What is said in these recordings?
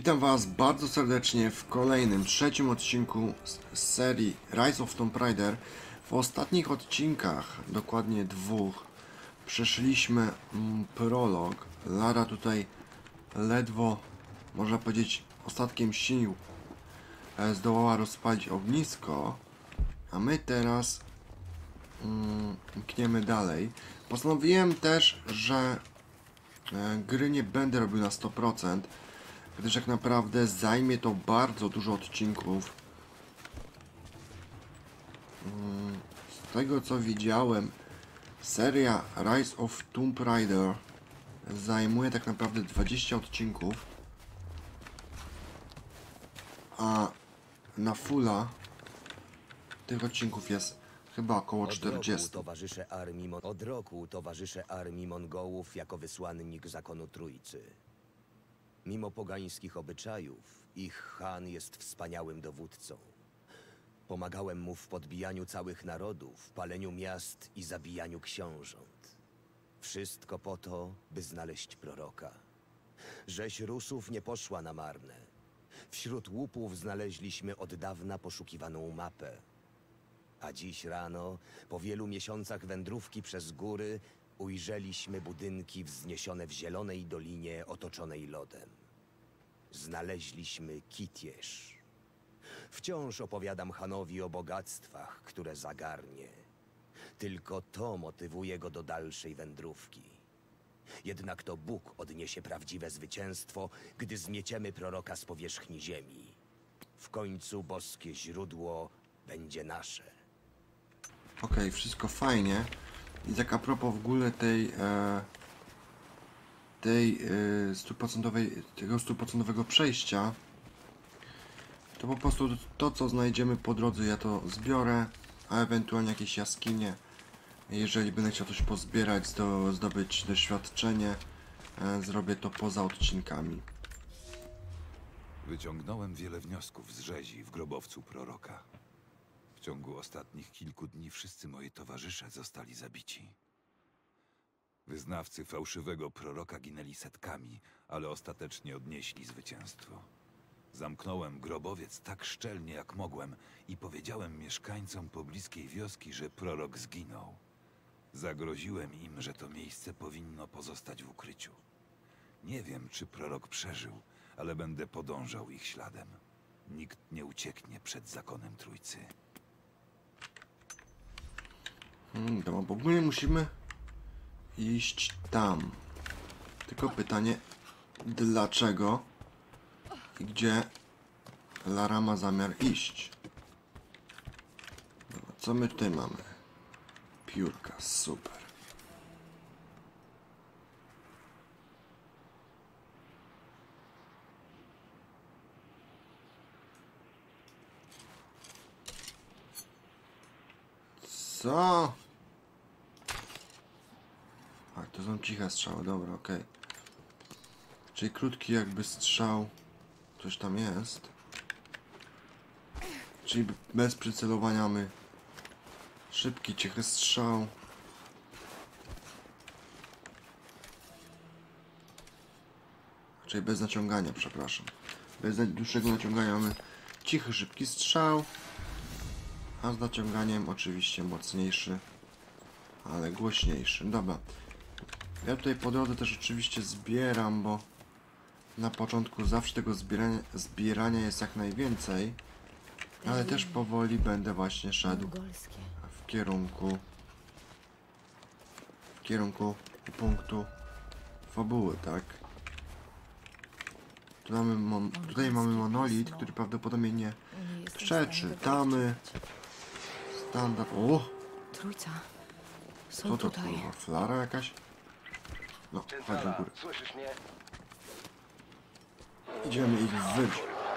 Witam Was bardzo serdecznie w kolejnym, trzecim odcinku z serii Rise of Tomb Raider. W ostatnich odcinkach, dokładnie dwóch, przeszliśmy prolog. Lara tutaj ledwo, można powiedzieć, ostatkiem sił zdołała rozpalić ognisko, a my teraz mkniemy dalej. Postanowiłem też, że gry nie będę robił na 100%, gdyż jak naprawdę zajmie to bardzo dużo odcinków. Z tego co widziałem, seria Rise of Tomb Raider zajmuje tak naprawdę 20 odcinków, a na fulla tych odcinków jest chyba około 40. Od roku towarzyszę armii Mongołów jako wysłannik zakonu Trójcy. Mimo pogańskich obyczajów, ich Khan jest wspaniałym dowódcą. Pomagałem mu w podbijaniu całych narodów, paleniu miast i zabijaniu książąt. Wszystko po to, by znaleźć proroka. Rzeź Rusów nie poszła na marne. Wśród łupów znaleźliśmy od dawna poszukiwaną mapę. A dziś rano, po wielu miesiącach wędrówki przez góry, ujrzeliśmy budynki wzniesione w zielonej dolinie otoczonej lodem. Znaleźliśmy Kitież. Wciąż opowiadam Hanowi o bogactwach, które zagarnie. Tylko to motywuje go do dalszej wędrówki. Jednak to Bóg odniesie prawdziwe zwycięstwo, gdy zmieciemy proroka z powierzchni ziemi. W końcu boskie źródło będzie nasze. Okej, wszystko fajnie. I tak a propos w ogóle tego 100% przejścia, to po prostu to co znajdziemy po drodze ja to zbiorę, a ewentualnie jakieś jaskinie, jeżeli będę chciał coś pozbierać, zdobyć doświadczenie, zrobię to poza odcinkami. Wyciągnąłem wiele wniosków z rzezi w grobowcu proroka. W ciągu ostatnich kilku dni wszyscy moi towarzysze zostali zabici. Wyznawcy fałszywego proroka ginęli setkami, ale ostatecznie odnieśli zwycięstwo. Zamknąłem grobowiec tak szczelnie jak mogłem i powiedziałem mieszkańcom pobliskiej wioski, że prorok zginął. Zagroziłem im, że to miejsce powinno pozostać w ukryciu. Nie wiem, czy prorok przeżył, ale będę podążał ich śladem. Nikt nie ucieknie przed zakonem Trójcy. Dobra, bo ogólnie musimy iść tam. Tylko pytanie, dlaczego i gdzie Lara ma zamiar iść? Dobra, co my tutaj mamy? Piórka, super. Co? A, to są ciche strzały, dobra, okej. Czyli krótki jakby strzał. Coś tam jest. Czyli bez przycelowania mamy szybki, cichy strzał. Czyli bez naciągania, przepraszam. Bez dłuższego naciągania mamy cichy, szybki strzał. A z naciąganiem oczywiście mocniejszy, ale głośniejszy. Dobra. Ja tutaj po drodze też oczywiście zbieram, bo na początku zawsze tego zbierania jest jak najwięcej. Ale też powoli będę właśnie szedł w kierunku punktu fabuły, tak? Tutaj mamy monolit, który prawdopodobnie nie przeczytamy. Standard. O! Trójca. Co Są to tutaj. kurwa? Flara jakaś? No, chodź do góry. Słyszysz mnie? Idziemy ich wybić.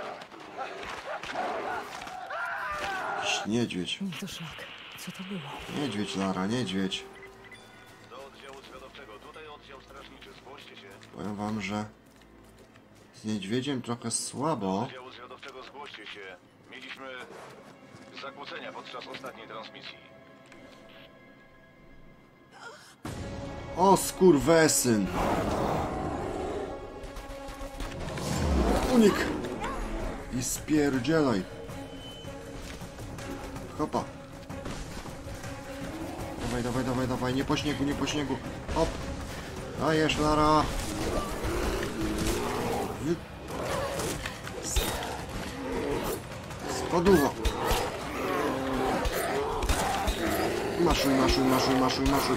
Jakiś niedźwiedź. Nie to szlak. Co to było? Niedźwiedź, Lara, niedźwiedź. Do oddziału zwiadowczego. Tutaj oddział strażniczy. Zgłoście się. Powiem wam, że z niedźwiedziem trochę słabo. Oddziału zwiadowczego zgłoście się. Mieliśmy zakłócenia podczas ostatniej transmisji. O skurwesyn! Unik! I spierdzielaj. Hopa. Dawaj, dawaj, dawaj, dawaj. Nie po śniegu, nie po śniegu. Hop. Dajesz, Lara. Spadło. Maszuj, maszuj, maszuj, maszuj, maszuj.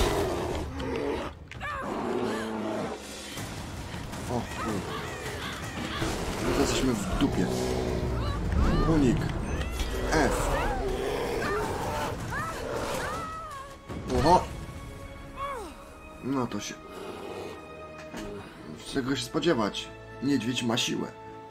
O chuj. My to jesteśmy w dupie. Unik. F. Oho. No to się... Czego się spodziewać? Niedźwiedź ma siłę.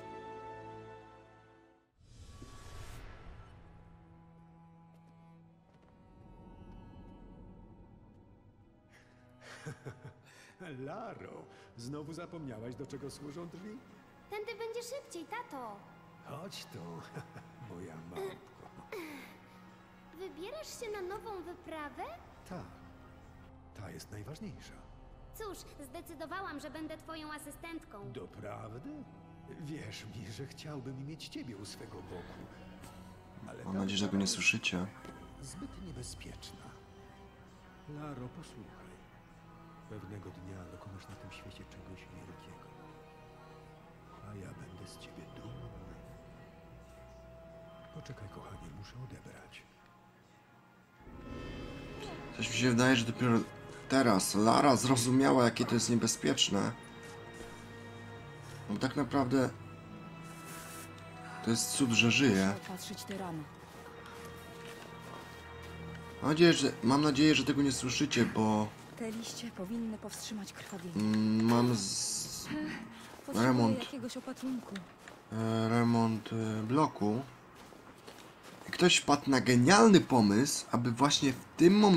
Laro, znowu zapomniałaś, do czego służą drzwi? Tędy będzie szybciej, tato. Chodź tu, moja małpko. Wybierasz się na nową wyprawę? Ta jest najważniejsza. Cóż, zdecydowałam, że będę twoją asystentką. Doprawdy? Wierz mi, że chciałbym mieć ciebie u swego boku. Ale Mam nadzieję, że go nie słyszycie. zbyt niebezpieczna. Laro, posłuchaj. Pewnego dnia dokonasz na tym świecie czegoś wielkiego. A ja będę z ciebie dumny. Poczekaj, kochanie, muszę odebrać. Coś mi się wydaje, że dopiero teraz Lara zrozumiała, jakie to jest niebezpieczne. Bo tak naprawdę to jest cud, że żyje. Muszę opatrzyć te rany. Mam nadzieję, że tego nie słyszycie, bo Te liście powinny powstrzymać krwawienie. mam Potrzebuję remont. jakiegoś opatrunku. remont bloku. I ktoś wpadł na genialny pomysł, aby właśnie w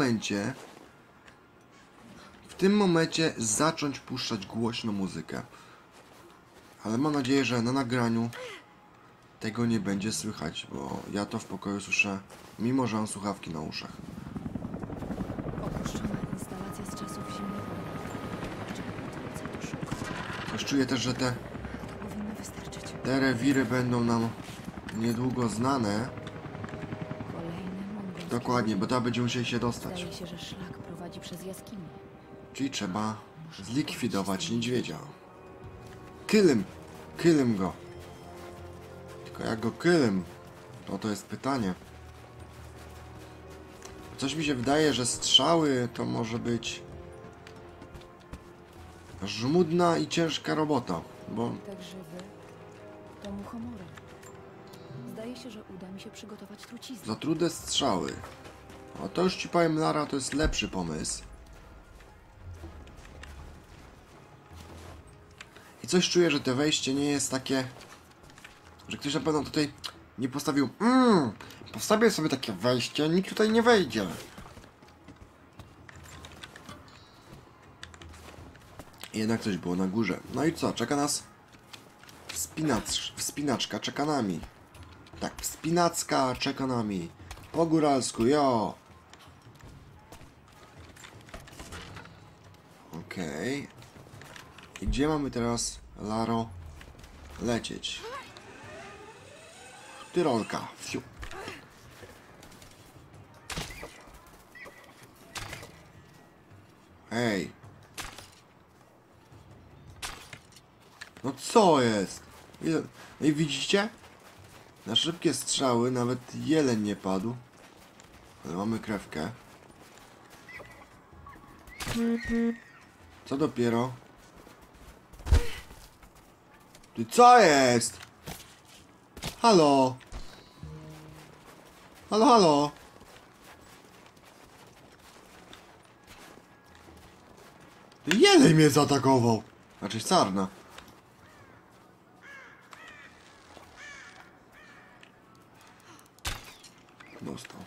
tym momencie zacząć puszczać głośno muzykę. Ale mam nadzieję, że na nagraniu tego nie będzie słychać, bo ja to w pokoju słyszę, mimo że mam słuchawki na uszach. Opuszczona instalacja z czasów zimnych. Czego to szuka? Coś czuję też, że To powinno wystarczyć. te rewiry będą nam niedługo znane. Kolejne mongolskie Dokładnie, bo ruiny. tam będziemy musieli się dostać. Zdaje się, że szlak prowadzi przez jaskinię. Czyli trzeba zlikwidować niedźwiedzia. Kylym go. Tylko jak go kylym? To jest pytanie. Coś mi się wydaje, że strzały to może być żmudna i ciężka robota, bo Tak żywy, to muchomora. Zdaje się, że uda mi się przygotować truciznę. za trudne strzały. A to już ci powiem, Lara, to jest lepszy pomysł. I coś czuję, że to wejście nie jest takie, że ktoś na pewno tutaj nie postawił postawię sobie takie wejście, nikt tutaj nie wejdzie. I jednak coś było na górze. No i co? Czeka nas wspinaczka czeka nami. Tak, wspinacka czeka nami. Po góralsku, jo! Okej. I gdzie mamy teraz, Laro, lecieć? Tyrolka. Fiu. Ej. No co jest? I widzicie? Na szybkie strzały nawet jeleń nie padł. Ale mamy krewkę. Co dopiero? Ty co jest? Halo? Halo, halo? Ty jeleń mnie zaatakował. Znaczy sarna. Dostał.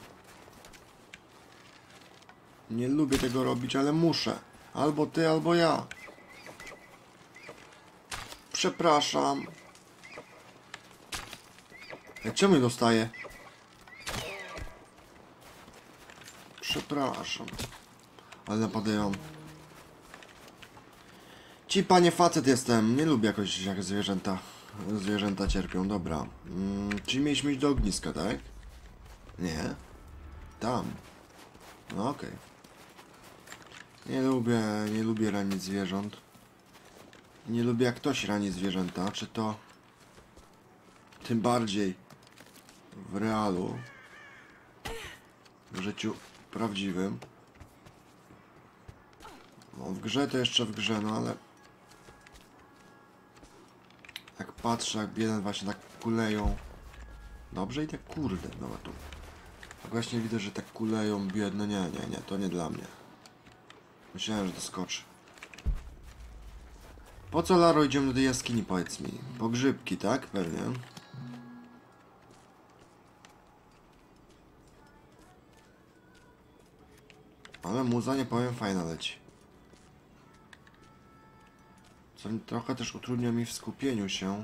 Nie lubię tego robić, ale muszę. Albo ty, albo ja. Przepraszam. Czemu nie dostaję? Przepraszam. Ale napadają. Ci panie facet jestem. Nie lubię jakoś jak zwierzęta Zwierzęta cierpią, dobra. Czyli mieliśmy iść do ogniska, tak? Nie. Tam. No okej. Nie lubię ranić zwierząt. Nie lubię jak ktoś rani zwierzęta, czy to tym bardziej w realu, w życiu prawdziwym. No w grze to jeszcze w grze, no ale jak patrzę, jak jeden właśnie tak kuleją. Dobrze i tak kurde, no tu. Tak właśnie widzę, że tak kuleją biedne, nie, to nie dla mnie. Myślałem, że to skoczy. Po co, Laro, idziemy do tej jaskini, powiedz mi? Po grzybki, tak? Pewnie. Ale muza, nie powiem, fajna leci. Co trochę też utrudnia mi w skupieniu się.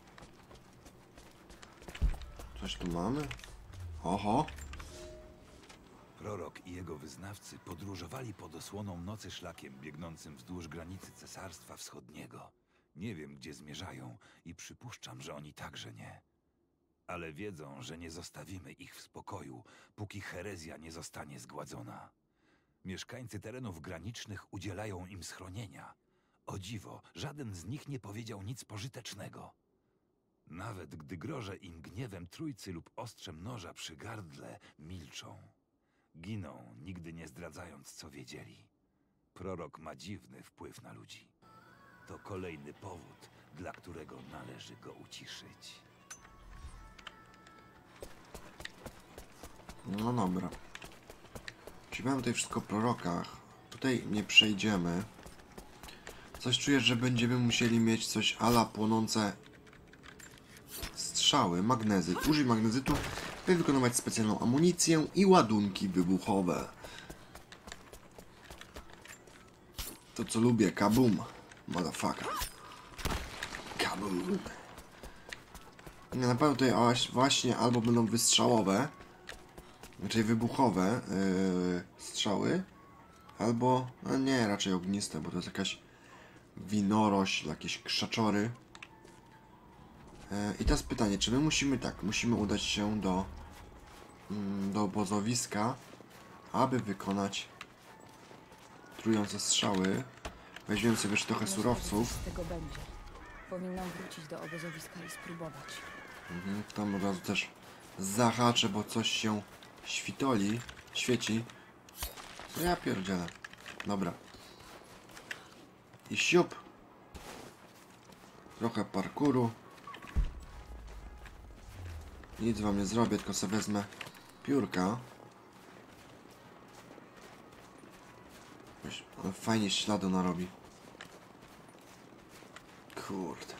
Coś tu mamy? Oho! Prorok i jego wyznawcy podróżowali pod osłoną nocy szlakiem biegnącym wzdłuż granicy Cesarstwa Wschodniego. Nie wiem, gdzie zmierzają i przypuszczam, że oni także nie. Ale wiedzą, że nie zostawimy ich w spokoju, póki herezja nie zostanie zgładzona. Mieszkańcy terenów granicznych udzielają im schronienia. O dziwo, żaden z nich nie powiedział nic pożytecznego. Nawet gdy grożę im gniewem trójcy lub ostrzem noża przy gardle, milczą. Giną, nigdy nie zdradzając, co wiedzieli. Prorok ma dziwny wpływ na ludzi. To kolejny powód, dla którego należy go uciszyć. No dobra. Czytałem tutaj wszystko o prorokach. Tutaj nie przejdziemy. Coś czuję, że będziemy musieli mieć coś ala płonące strzały, magnezyt. Użyj magnezytu, by wykonywać specjalną amunicję i ładunki wybuchowe. To co lubię, kabum. Motherfucker. Kabum. Nie, na pewno tutaj właśnie albo będą wystrzałowe, znaczy wybuchowe strzały, albo, no nie, raczej ogniste, bo to jest jakaś winorośl, jakieś krzaczory. I teraz pytanie, czy my musimy udać się do obozowiska, aby wykonać trujące strzały. Weźmiemy sobie już trochę surowców. Z tego będzie. Powinnam wrócić do obozowiska i spróbować. Tam od razu też zahaczę, bo coś się świeci. Co ja pierdzielę. Dobra. I siup. Trochę parkouru. Nic wam nie zrobię, tylko sobie wezmę piórka. On fajnie śladu narobi. Kurde.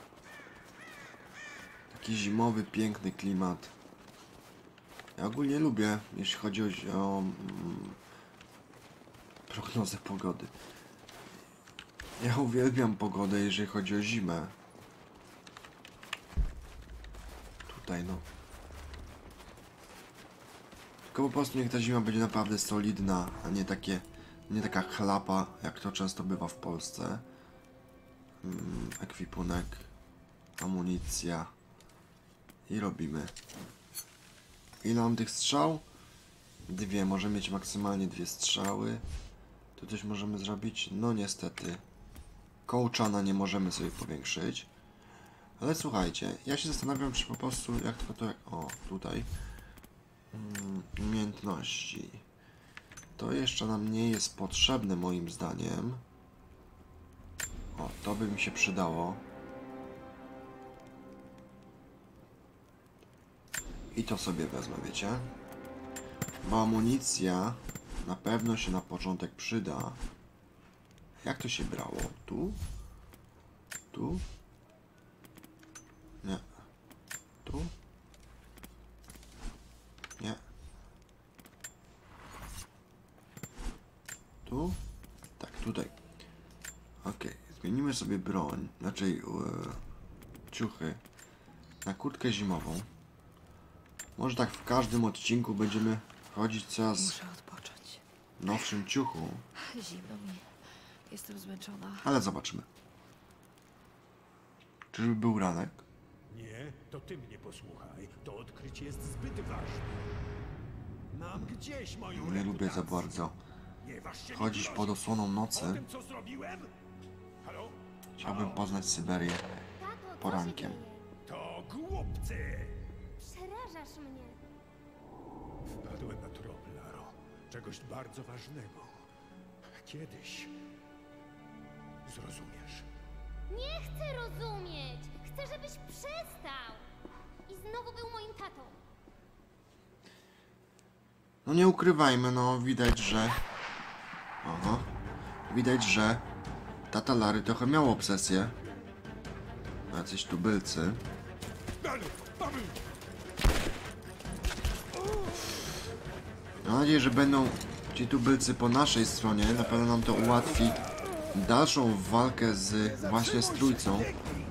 Taki zimowy, piękny klimat. Ja ogólnie lubię, jeśli chodzi o prognozę pogody. Ja uwielbiam pogodę, jeżeli chodzi o zimę. Tutaj no. Tylko po prostu niech ta zima będzie naprawdę solidna, a nie taka chlapa, jak to często bywa w Polsce. Ekwipunek, amunicja i robimy. Ile mam tych strzał? 2, możemy mieć maksymalnie 2 strzały. Tu coś możemy zrobić? No niestety. Kołczana nie możemy sobie powiększyć. Ale słuchajcie, ja się zastanawiam, czy po prostu o, tutaj. Umiejętności. To jeszcze nam nie jest potrzebne moim zdaniem. O, to by mi się przydało. I to sobie wezmę, wiecie? Bo amunicja na pewno się na początek przyda. Jak to się brało? Tu? Tu? Nie. Tu? Nie. Tu? Tak, tutaj. Okej, zmienimy sobie broń, znaczy ciuchy na kurtkę zimową. Może tak w każdym odcinku będziemy chodzić coraz Muszę odpocząć. w nowszym ciuchu, Zimno mi. Jestem zmęczona. ale zobaczymy. Czyżby był ranek? Nie, to ty mnie posłuchaj. To odkrycie jest zbyt ważne. Mam gdzieś moją Nie lubię za reputację. bardzo Nie waż się chodzić mi pod osłoną Po nocy. tym, co zrobiłem? Halo? Chciałbym poznać Syberię Tato, co porankiem. się dzieje? To głupcy! Przerażasz mnie. Wpadłem na trop, Laro. Czegoś bardzo ważnego. Kiedyś zrozumiesz. Nie chcę rozumieć. Chcę, żebyś przestał. I znowu był moim tatą. No nie ukrywajmy, no widać, że... Aha. Widać, że tata Lary trochę miał obsesję. Jacyś tubylcy. Mam nadzieję, że będą ci tubylcy po naszej stronie. Na pewno nam to ułatwi dalszą walkę z właśnie z trójcą.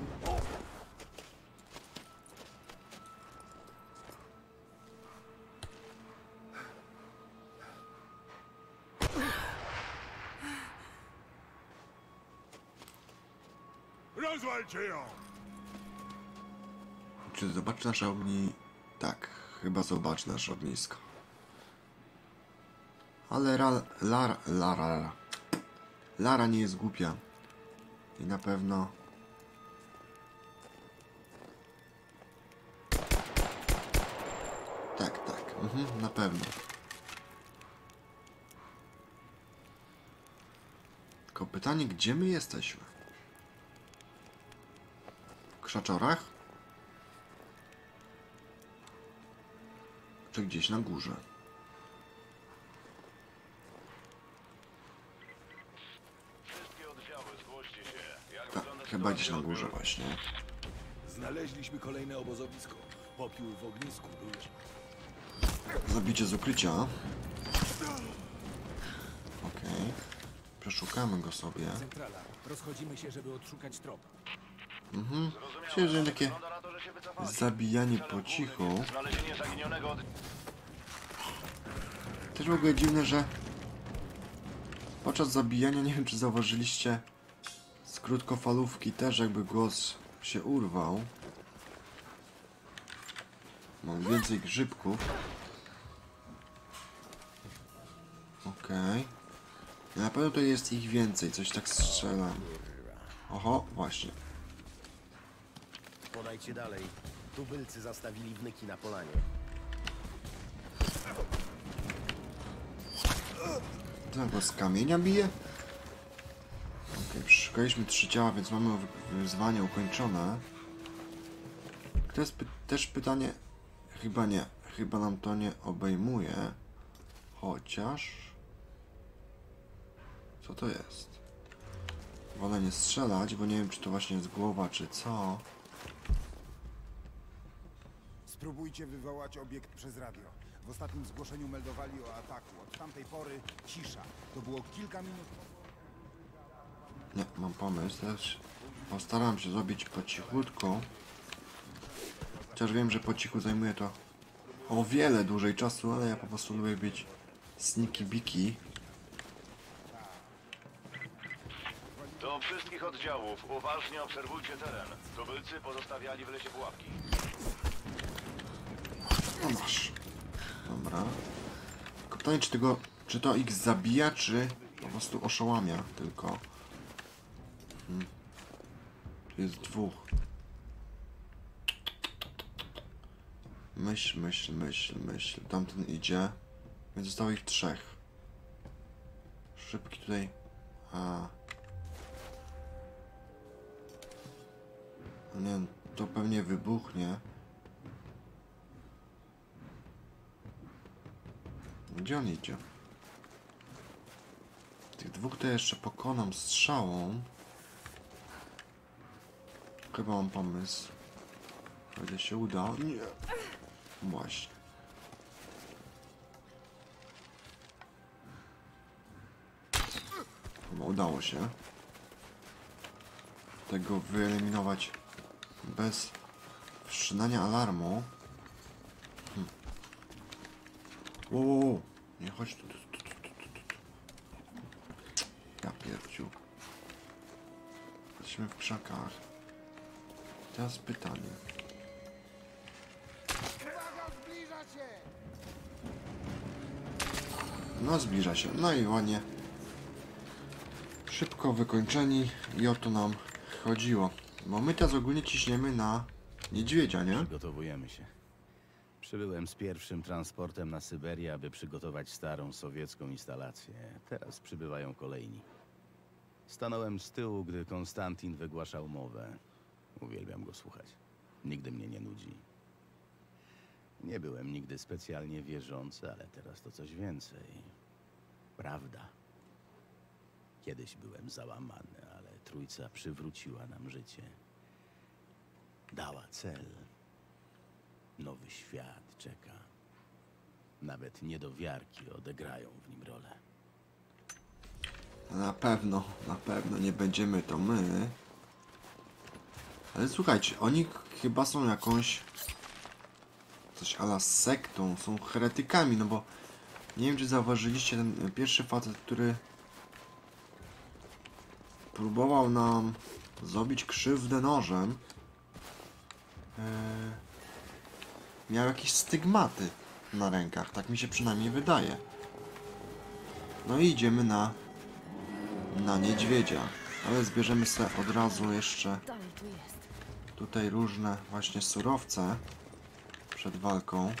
Rozwalcie ją! Czy zobaczy nasze ogni? Tak, chyba zobaczy nasze ognisko. Ale Lara nie jest głupia. I na pewno... Tak, tak. Na pewno. Tylko pytanie, gdzie my jesteśmy? W krzaczorach? Czy gdzieś na górze? Wszystkie oddziały, zgłoście się. Jak Tak, wygląda chyba gdzieś sytuacja na górze odbioru? właśnie. Znaleźliśmy kolejne obozowisko. Popiół w ognisku był... Zabicie z ukrycia. Okej. Przeszukamy go sobie. Centrala. Rozchodzimy się, żeby odszukać trop. Myślę, że takie Wygląda na to, że się wycofali. zabijanie Celem po głównym cichu. jest znalezienie zaginionego od... Też w ogóle dziwne, że podczas zabijania, nie wiem czy zauważyliście, z krótkofalówki też jakby głos się urwał. Mam więcej grzybków. Okej. Na pewno to jest ich więcej, coś tak strzela. Oho, właśnie. Podajcie dalej. Tubylcy zastawili wnyki na polanie. To go z kamienia bije? Okej, przeszukaliśmy 3 ciała, więc mamy wyzwanie ukończone. To jest też pytanie... Chyba nie. Chyba nam to nie obejmuje. Chociaż... Co to jest? Wolę nie strzelać, bo nie wiem czy to właśnie jest głowa, czy co. Spróbujcie wywołać obiekt przez radio. W ostatnim zgłoszeniu meldowali o ataku. Od tamtej pory cisza. To było kilka minut. Nie, mam pomysł. Też postaram się zrobić po cichutku. Chociaż wiem, że po cichu zajmuje to o wiele dłużej czasu, ale ja po prostu lubię być sneaky biki. Do wszystkich oddziałów uważnie obserwujcie teren. Tubylcy pozostawiali w lesie pułapki. No masz. Dobra. Tylko pytanie, czy to ich zabija, czy po prostu oszołamia tylko. Tu jest 2. Myśl. Tamten idzie. Więc zostało ich 3. Szybki tutaj. Nie wiem, to pewnie wybuchnie. Gdzie on idzie? Tych 2 to jeszcze pokonam strzałą. Chyba mam pomysł. Będzie się uda. Nie. Właśnie. Chyba udało się tego wyeliminować bez wszczynania alarmu. Wow. Nie chodź tu. Ja pierdziu. Jesteśmy w krzakach. teraz pytanie. No zbliża się. No i ładnie. Szybko wykończeni i o to nam chodziło. Bo my teraz ogólnie ciśniemy na niedźwiedzia, nie? Przygotowujemy się. Przybyłem z pierwszym transportem na Syberię, aby przygotować starą sowiecką instalację. Teraz przybywają kolejni. Stanąłem z tyłu, gdy Konstantin wygłaszał mowę. Uwielbiam go słuchać. Nigdy mnie nie nudzi. Nie byłem nigdy specjalnie wierzący, ale teraz to coś więcej. Prawda. Kiedyś byłem załamany, ale Trójca przywróciła nam życie. Dała cel. Nowy świat czeka. Nawet niedowiarki odegrają w nim rolę. Na pewno nie będziemy to my. Ale słuchajcie, oni chyba są jakąś... coś ala sektą, są heretykami, no bo... Nie wiem, czy zauważyliście ten pierwszy facet, który... próbował nam zrobić krzywdę nożem. Miał jakieś stygmaty na rękach, tak mi się przynajmniej wydaje. No i idziemy na niedźwiedzia. Ale zbierzemy sobie od razu jeszcze Dalej tu jest. tutaj różne właśnie surowce przed walką.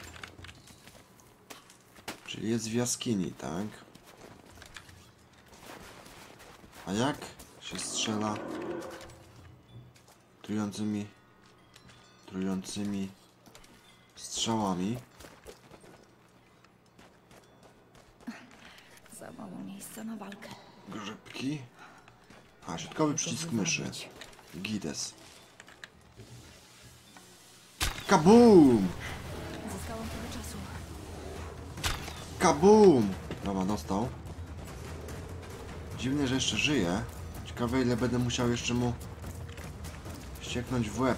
Czyli jest w jaskini, tak? A jak się strzela trującymi strzałami? Za mało miejsca na walkę. Grzybki. A, środkowy przycisk myszy. Gides. Kabum! Zyskałam trochę czasu. Kabum! Dobra, dostał. Dziwne, że jeszcze żyje. Ciekawe, ile będę musiał jeszcze mu ścieknąć w łeb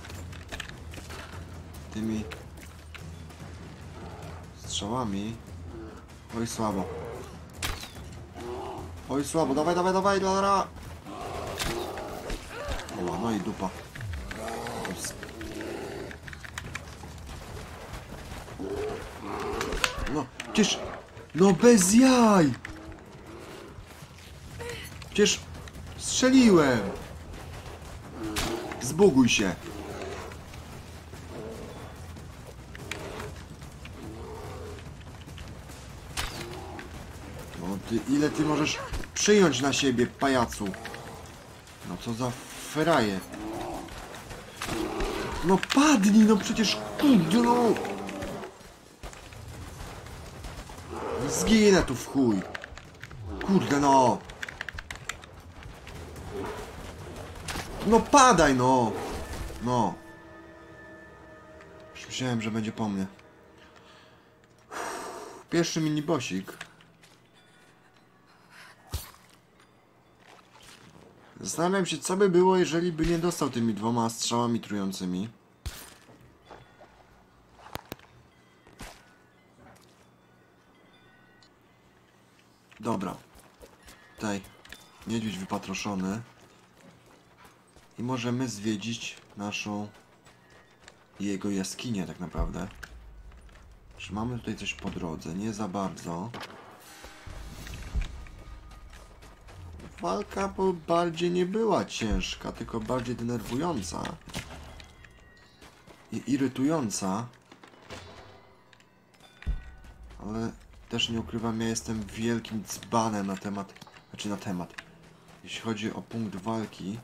tymi strzałami. Oj, słabo. Oj, słabo. Dawaj, dawaj, dawaj, Lara! O, no i dupa. No, przecież... No bez jaj! Przecież... Strzeliłem! Zbuguj się! No ty, ile ty możesz przyjąć na siebie, pajacu? No co za fraje. No padnij, no przecież kurde, no! Zginę tu w chuj. Kurde no. No padaj no. No. Już myślałem, że będzie po mnie. Pierwszy minibosik. Zastanawiam się, co by było, jeżeli by nie dostał tymi 2 strzałami trującymi. Dobra. Tutaj niedźwiedź wypatroszony. I możemy zwiedzić naszą jego jaskinię tak naprawdę. Czy mamy tutaj coś po drodze? Nie za bardzo. Walka bardziej nie była ciężka, tylko bardziej denerwująca. I irytująca. Ale też nie ukrywam, ja jestem wielkim dzbanem na temat... Jeśli chodzi o punkt walki.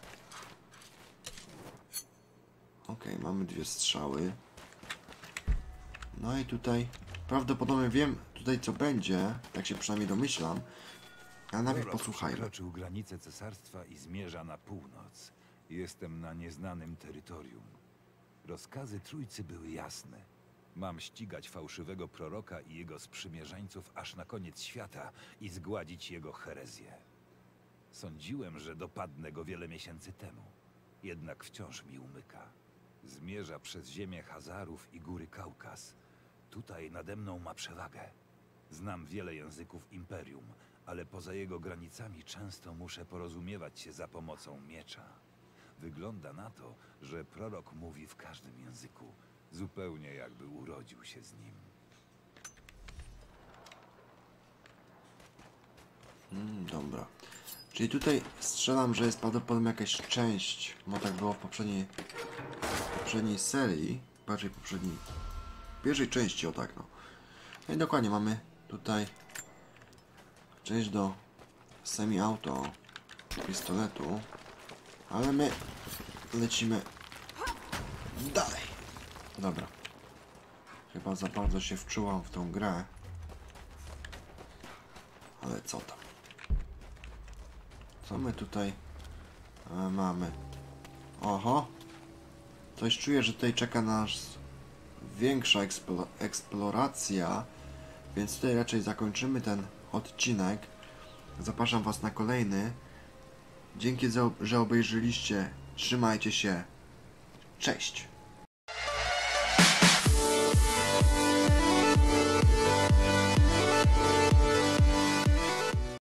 Okej, mamy 2 strzały. No i tutaj... Prawdopodobnie wiem tutaj co będzie, tak się przynajmniej domyślam. Ale najpierw posłuchajmy. Przekroczył granicę cesarstwa i zmierza na północ. Jestem na nieznanym terytorium. Rozkazy Trójcy były jasne. Mam ścigać fałszywego proroka i jego sprzymierzeńców aż na koniec świata i zgładzić jego herezję. Sądziłem, że dopadnę go wiele miesięcy temu. Jednak wciąż mi umyka. Zmierza przez ziemię Hazarów i góry Kaukaz. Tutaj nade mną ma przewagę. Znam wiele języków Imperium, ale poza jego granicami często muszę porozumiewać się za pomocą miecza. Wygląda na to, że prorok mówi w każdym języku, zupełnie jakby urodził się z nim. Dobra. Czyli tutaj strzelam, że jest prawdopodobnie jakaś część, bo tak było w poprzedniej serii, bardziej poprzedniej, pierwszej części, o tak no. No i dokładnie mamy tutaj część do semi-auto pistoletu, ale my lecimy dalej. Dobra. Chyba za bardzo się wczułam w tą grę, ale co tam? Co my tutaj mamy? Oho! Coś czuję, że tutaj czeka nas większa eksploracja, więc tutaj raczej zakończymy ten odcinek. Zapraszam Was na kolejny. Dzięki, że obejrzyliście. Trzymajcie się. Cześć!